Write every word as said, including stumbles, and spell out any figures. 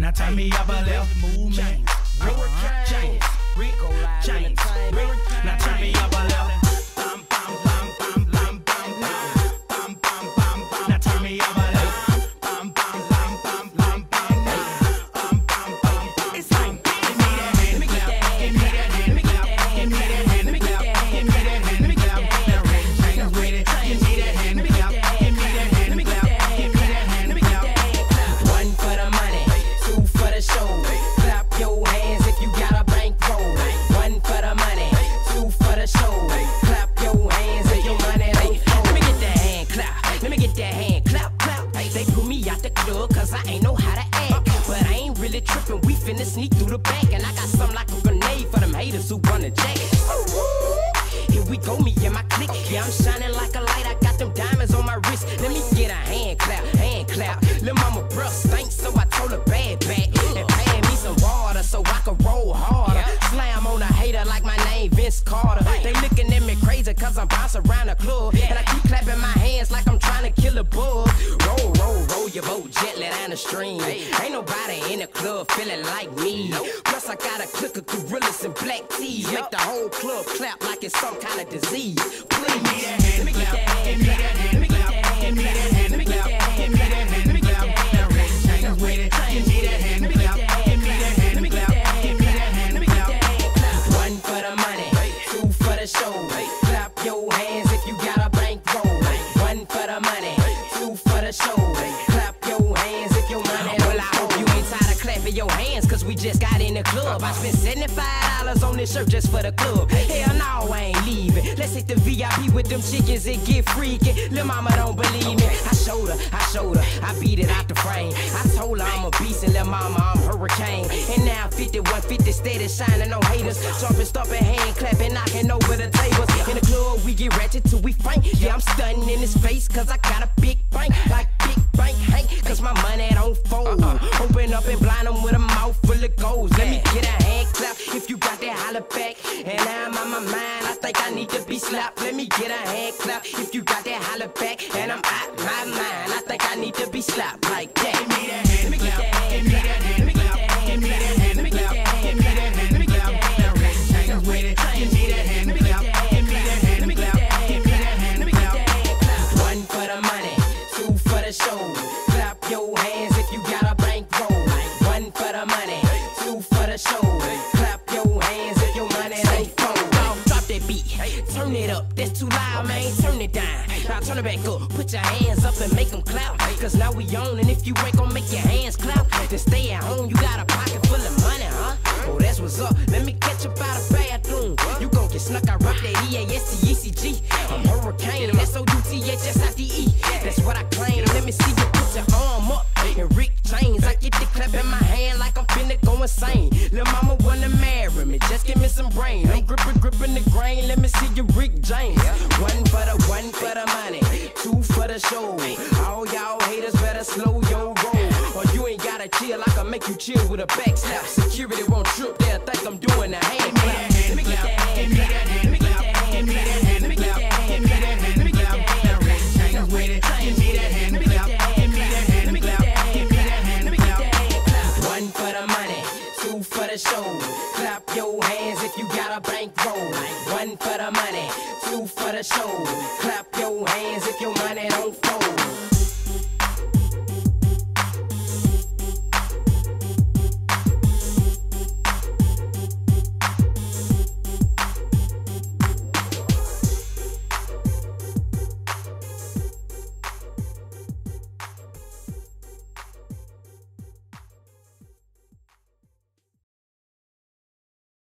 Now turn me up a little. Move, man. James, Rick, James, Rick. Now turn me up a little. Bum, bum, bum, bum, bum, bum, bum, bum, bum, bum. Now turn me up a little. Bum, bum, bum, bum, bum, bum, bum, bum, bum. It's like, give me that hand clap, give me that hand clap, give me that hand clap, give me that hand clap. Now Rick James with it, give me that hand clap, give me that hand clap, give me that hand clap. One for the money, two for the show. Clap your hands if you got a bankroll. One for the money, two for the show. Clap your hands if your money don't fold. Let me get that hand clap, let me get that hand clap, clap. They put me out the club cause I ain't know how to act. But I ain't really tripping, we finna sneak through the back. And I got something like a grenade for them haters who wanna jack. Here we go, me and my clique. Yeah, I'm shining like a light, I got them diamonds on my wrist. Let me get a hand clap, hand clap. Lil' mama breath stinks, so I told her bad back. And pay me some water so I can roll harder. Slam on a hater like my name Vince Carter. They looking at me crazy cause I'm bouncing around the club. And I keep clapping my hands like I'm trying to kill a bug. Roll, roll, roll your boat gently down the stream. Ain't nobody in the club feeling like me. Plus I got a clique of gorillas and black tees. Make the whole club clap like it's some kind of disease. Please, Give me that hand clap, give me that hand clap, give me that hand clap, give me that hand clap. Now Rick James with it, give me that hand clap, give me that hand clap, give me that hand clap. one for the money, two for the show. Clap your hands if you got a bankroll. One for the money, two for the show. Clap your hands if your money don't. Well, I hope you ain't tired of clapping your hands cause we just got in the club. I spent seventy-five dollars on this shirt just for the club. Hell no, I ain't leaving. Let's hit the V I P with them chickens and get freaky. Lil' mama don't believe me. I showed her, I showed her, I beat it out the frame. I told her I'm a beast and lil' mama I'm hurricane. And now fifty-one fifty steady shining on haters. Jumping, stomping, hand clapping, knocking over the tables. In the club we get ratchet till we faint. Yeah, I'm stunning in his face cause I got a big bank. Like big bank Hank cause my money don't fold. Open up and blind them with a mouth full of goals. Let me get a hand clap if you got that holler back. And now I'm on my mind, I think I need to be slapped. Let me get a hand clap if you got that holler back. And I'm out my mind, I think I need to be slapped like that. Give me that hand clap, give me that hand clap, give me that hand clap, give me that hand clap. Now Rick James with it, give me that hand clap, give me that hand clap, give me that hand clap. One for the money, two for the show. Clap your hands if you got a bankroll. One for the money, two for the show. Clap your hands if your money don't fold. Drop that beat, turn it up, that's too loud, man, turn it down. Now turn it back up, put your hands up and make them clap. Cause now we on, and if you ain't gon' make your hands clap, then stay at home, you got a pocket full of money, huh? Oh, that's what's up, let me catch up out of bathroom. You gon' get snuck, I rock that E A S T E C G. I'm hurricane, S O U T H S I D E. That's what I claim, let me see you put your arm up. And Rick James, I get the clap in my hand like I'm finna go insane. Lil' mama wanna marry me, just give me some brain. I'm gripping, gripping the grain, let me see you Rick James. One for the, one for the money, two for the show. All y'all haters better slow your roll. Or you ain't gotta chill, I can make you chill with a back slap. Security won't trip,